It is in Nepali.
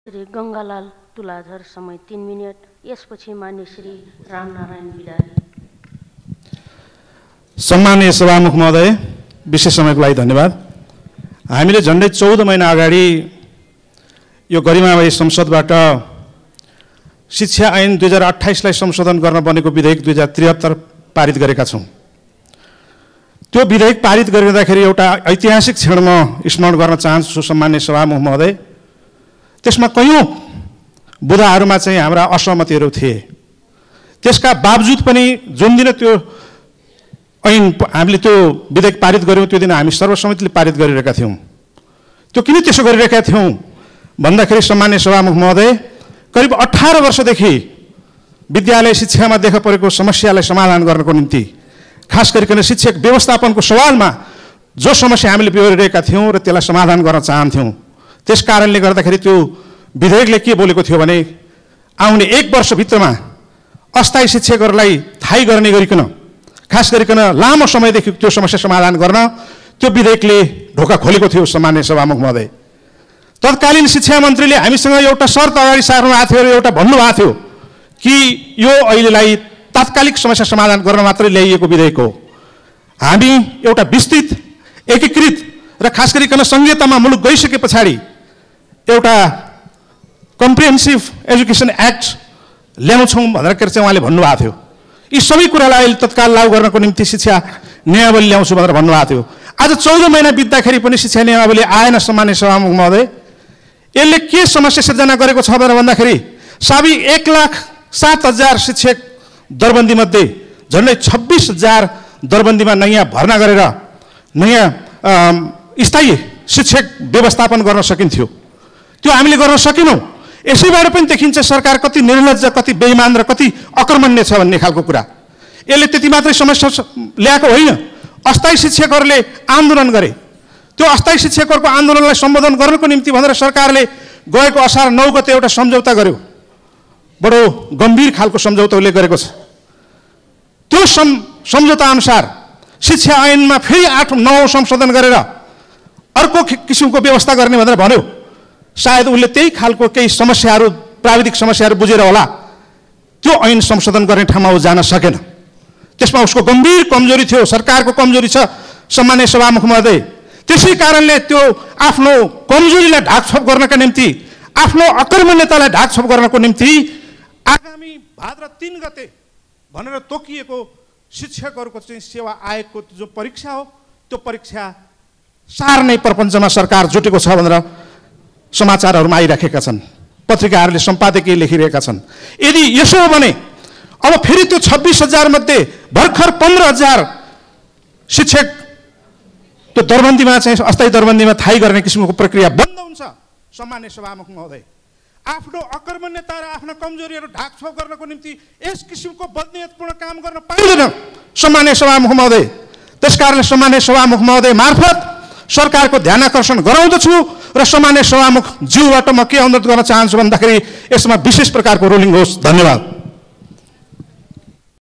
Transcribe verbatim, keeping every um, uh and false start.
श्री गंगालाल तुलाधर समय तीन मिनट, यसपछि मान्य श्री रामनारायण बिडारी। सम्माननीय सभामुख महोदय, विशेष समयको लागि धन्यवाद। हामीले झन्डै चौध महिना अगाडि यो गरिमामय संसदबाट शिक्षा ऐन दुई हजार अट्ठाइसलाई संशोधन गर्न बनेको विधेयक दुई हजार त्रिहत्तर पारित गरेका छौँ। त्यो विधेयक पारित गरिँदाखेरि एउटा ऐतिहासिक क्षण म स्मरण गर्न चाहन्छु सम्माननीय सभामुख महोदय। त्यसमा कयौँ बुदाहरूमा चाहिँ हाम्रा असहमतिहरू थिए। त्यसका बावजुद पनि जुन दिन त्यो ऐन हामीले त्यो विधेयक पारित गऱ्यौँ त्यो दिन हामी सर्वसम्मतिले पारित गरिरहेका थियौँ। त्यो किन त्यसो गरिरहेका थियौँ भन्दाखेरि सम्माननीय सभामुख महोदय, करिब अठार वर्षदेखि विद्यालय शिक्षामा देखा परेको समस्यालाई समाधान गर्नको निम्ति, खास गरिकन शिक्षक व्यवस्थापनको सवालमा जो समस्या हामीले बिहोरिरहेका थियौँ र त्यसलाई समाधान गर्न चाहन्थ्यौँ, त्यस कारणले गर्दाखेरि त्यो विधेयकले के बोलेको थियो भने आउने एक वर्षभित्रमा अस्थायी शिक्षकहरूलाई थाहै गर्ने गरिकन, खास गरिकन लामो समयदेखि त्यो समस्या समाधान गर्न त्यो विधेयकले ढोका खोलेको थियो। सम्माननीय सभामुख महोदय, तत्कालीन शिक्षा मन्त्रीले हामीसँग एउटा शर्त अगाडि सार्नु भएको थियो र एउटा भन्नुभएको थियो कि यो अहिलेलाई तात्कालिक समस्या समाधान गर्न मात्रै ल्याइएको विधेयक हो। हामी एउटा विस्तृत, एकीकृत र खास गरिकन संहितामा मुलुक गइसके पछाडि एउटा कम्प्रिहेन्सिभ एजुकेसन एक्ट ल्याउँछौँ भनेर चाहिँ उहाँले भन्नुभएको थियो। यी सबै कुरालाई अहिले तत्काल लागू गर्नको निम्ति शिक्षा नियमावली ल्याउँछु भनेर भन्नुभएको थियो। आज चौध महिना बित्दाखेरि पनि शिक्षा नियमावली आएन। सम्मान्य सभामुख महोदय, यसले के समस्या सिर्जना गरेको छ भनेर भन्दाखेरि साबी एक लाख सात हजार शिक्षक दरबन्दीमध्ये झन्डै छब्बिस हजार दरबन्दीमा नयाँ भर्ना गरेर नयाँ स्थायी शिक्षक व्यवस्थापन गर्न सकिन्थ्यो। त्यो हामीले गर्न सकेनौँ। यसैबाट पनि देखिन्छ सरकार कति निर्लज्ज, कति बेइमान र कति अकर्मण्य छ भन्ने खालको कुरा। यसले त्यति मात्रै समस्या ल्याएको होइन, अस्थायी शिक्षकहरूले आन्दोलन गरे। त्यो अस्थायी शिक्षकहरूको आन्दोलनलाई सम्बोधन गर्नको निम्ति भनेर सरकारले गएको असार नौ गते एउटा सम्झौता गर्यो। बडो गम्भीर खालको सम्झौता उसले गरेको छ। त्यो सम् सम्झौता अनुसार शिक्षा ऐनमा फेरि आठ नौ संशोधन गरेर अर्को किसिमको व्यवस्था गर्ने भनेर भन्यो। सायद उसले त्यही खालको केही समस्याहरू, प्राविधिक समस्याहरू बुझेर होला त्यो ऐन संशोधन गर्ने ठाउँमा ऊ जान सकेन। त्यसमा उसको गम्भीर कमजोरी थियो, सरकारको कमजोरी छ सम्मान्य सभामुख महोदय। त्यसै कारणले त्यो आफ्नो कमजोरीलाई ढाकछोप गर्नका निम्ति, आफ्नो अकर्मण्यतालाई ढाकछोप गर्नको निम्ति आगामी भाद्र तीन गते भनेर तोकिएको शिक्षकहरूको चाहिँ सेवा आयोगको जो परीक्षा हो, त्यो परीक्षा सार्ने प्रपञ्चमा सरकार जुटेको छ भनेर समाचारहरूमा आइराखेका छन्, पत्रिकाहरूले सम्पादकीय लेखिरहेका छन्। यदि यसो हो भने अब फेरि त्यो छब्बिस हजार मध्ये भर्खर पन्ध्र हजार शिक्षक त्यो दरबन्दीमा चाहिँ अस्थायी दरबन्दीमा थाहै गर्ने किसिमको प्रक्रिया बन्द हुन्छ। सम्मान्य सभामुख महोदय, आफ्नो अकर्मण्यता र आफ्ना कमजोरीहरू ढाकछोप गर्नको निम्ति यस किसिमको बदनीयतपूर्ण काम गर्न पाइँदैन सम्मान्य सभामुख महोदय। त्यसकारणले सम्मान्य सभामुख महोदय मार्फत सरकारको ध्यान आकर्षण गराउँदछु र सम्मान्य सभामुख ज्यूबाट म के अनुरोध गर्न चाहन्छु भन्दाखेरि यसमा विशेष प्रकारको रुलिङ होस्। धन्यवाद।